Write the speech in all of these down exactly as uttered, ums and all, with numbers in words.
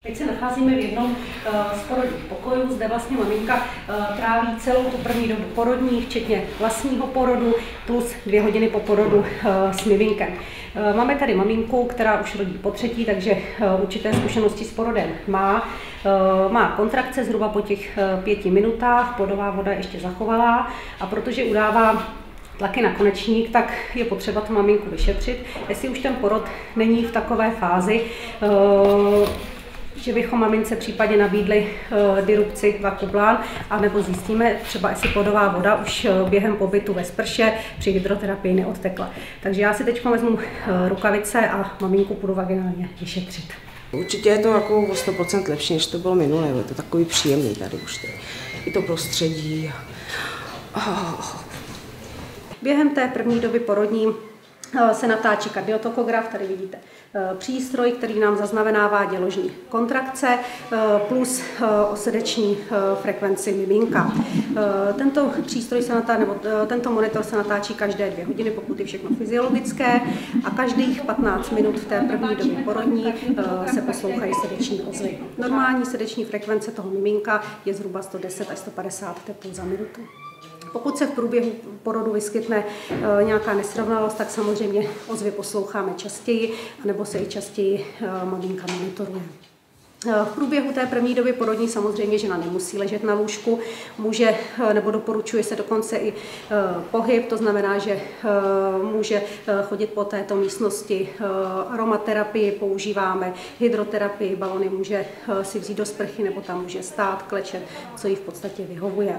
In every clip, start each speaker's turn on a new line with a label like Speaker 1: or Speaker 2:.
Speaker 1: Teď se nacházíme v jednom uh, z porodních pokojů, zde vlastně maminka uh, tráví celou tu první dobu porodní, včetně vlastního porodu, plus dvě hodiny po porodu uh, s miminkem. Uh, máme tady maminku, která už rodí po třetí, takže uh, určité zkušenosti s porodem má. Uh, má kontrakce zhruba po těch uh, pěti minutách, plodová voda ještě zachovalá a protože udává tlaky na konečník, tak je potřeba tu maminku vyšetřit, jestli už ten porod není v takové fázi, uh, že bychom mamince případně nabídli uh, dirupci vakublán, anebo zjistíme třeba, jestli plodová voda už uh, během pobytu ve sprše při hydroterapii neodtekla. Takže já si teď vezmu uh, rukavice a maminku půjdu vaginálně vyšetřit.
Speaker 2: Určitě je to jako o sto procent lepší, než to bylo minulé. Je to takový příjemný tady už. Tady. I to prostředí. Oh.
Speaker 1: Během té první doby porodní se natáčí kardiotokograf, tady vidíte přístroj, který nám zaznamenává děložní kontrakce plus osrdeční frekvenci miminka. Tento přístroj se natáčí, nebo tento monitor se natáčí každé dvě hodiny, pokud je všechno fyziologické, a každých patnáct minut v té první době porodní se poslouchají srdeční ozvy. Normální srdeční frekvence toho miminka je zhruba sto deset až sto padesát teplů za minutu. Pokud se v průběhu porodu vyskytne e, nějaká nesrovnalost, tak samozřejmě ozvy posloucháme častěji, anebo se i častěji e, maminka monitoruje. V průběhu té první doby porodní samozřejmě žena nemusí ležet na lůžku, může nebo doporučuje se dokonce i pohyb, to znamená, že může chodit po této místnosti. Aromaterapii používáme, hydroterapii, balony může si vzít do sprchy nebo tam může stát, klečet, co jí v podstatě vyhovuje.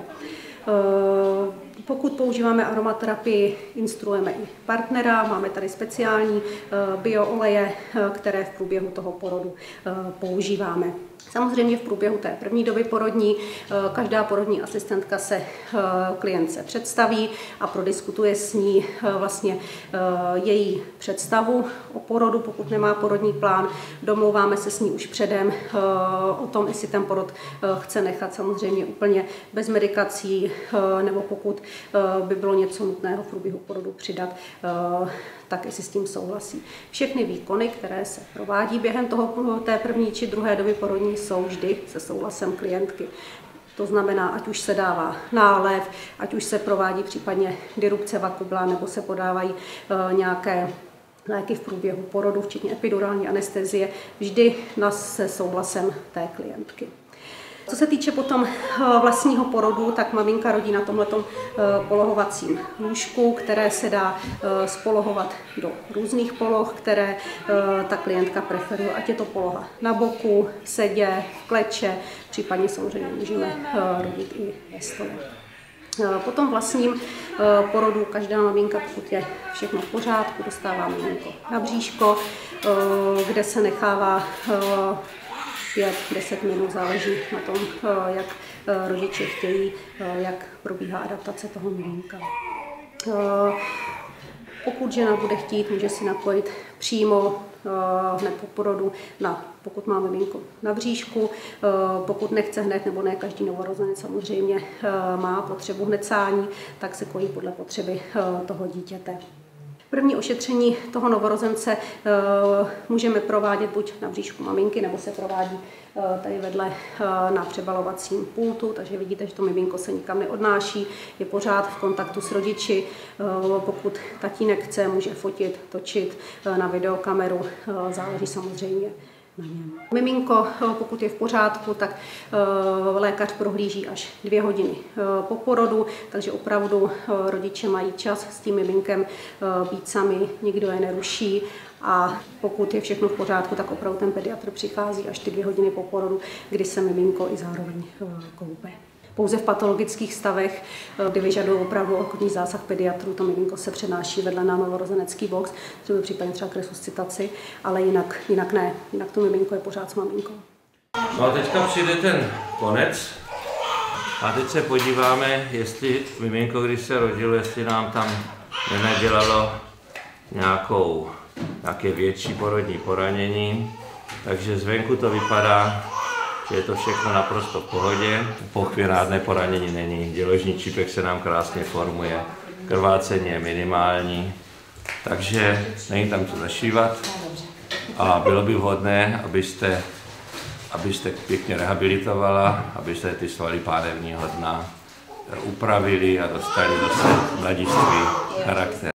Speaker 1: Pokud používáme aromaterapii, instruujeme i partnera, máme tady speciální biooleje, které v průběhu toho porodu používáme. Samozřejmě v průběhu té první doby porodní každá porodní asistentka se klientce představí a prodiskutuje s ní vlastně její představu o porodu, pokud nemá porodní plán. Domlouváme se s ní už předem o tom, jestli ten porod chce nechat samozřejmě úplně bez medikací, nebo pokud by bylo něco nutného v průběhu porodu přidat, tak jestli s tím souhlasí. Všechny výkony, které se provádí během toho, té první či druhé doby porodní, jsou vždy se souhlasem klientky. To znamená, ať už se dává nálev, ať už se provádí případně dirupce vakublán, nebo se podávají uh, nějaké léky v průběhu porodu, včetně epidurální anestezie, vždy se souhlasem té klientky. Co se týče potom vlastního porodu, tak maminka rodí na tomhletom polohovacím lůžku, které se dá spolohovat do různých poloh, které ta klientka preferuje, ať je to poloha na boku, v sedě, v kleče, případně samozřejmě můžeme rodit i ve stole. Po tom vlastním porodu každá maminka, pokud je všechno v pořádku, dostává miminko na bříško, kde se nechává pět deset minut, záleží na tom, jak rodiče chtějí, jak probíhá adaptace toho miminka. Pokud žena bude chtít, může si napojit přímo hned po porodu, na, pokud má miminko na bříšku. Pokud nechce hned, nebo ne každý novorozenec samozřejmě má potřebu hned sání, tak se kojí podle potřeby toho dítěte. První ošetření toho novorozence uh, můžeme provádět buď na bříšku maminky, nebo se provádí uh, tady vedle uh, na přebalovacím pultu, takže vidíte, že to miminko se nikam neodnáší, je pořád v kontaktu s rodiči. Uh, pokud tatínek chce, může fotit, točit uh, na videokameru, uh, záleží samozřejmě na něm. Miminko, pokud je v pořádku, tak uh, lékař prohlíží až dvě hodiny uh, po porodu, takže opravdu uh, rodiče mají čas s tím miminkem uh, být sami, nikdo je neruší, a pokud je všechno v pořádku, tak opravdu ten pediatr přichází až ty dvě hodiny po porodu, kdy se miminko i zároveň uh, koupe. Pouze v patologických stavech, kdy vyžadují opravdu akutní zásah pediatrů, to miminko se přenáší vedle na novorozenecký box, třeba případně třeba k resuscitaci, ale jinak, jinak ne, jinak to miminko je pořád s maminkou.
Speaker 3: No a teďka přijde ten konec a teď se podíváme, jestli miminko, když se rodilo, jestli nám tam nenadělalo nějakou, nějaké větší porodní poranění. Takže zvenku to vypadá, že je to všechno naprosto v pohodě. Pochvěrádné poranění není, děložní čípek se nám krásně formuje, krvácení je minimální, takže není tam co zašívat a bylo by vhodné, abyste abyste pěkně rehabilitovala, aby se ty svaly pánevního dna upravili a dostali zase mladistvý charakter.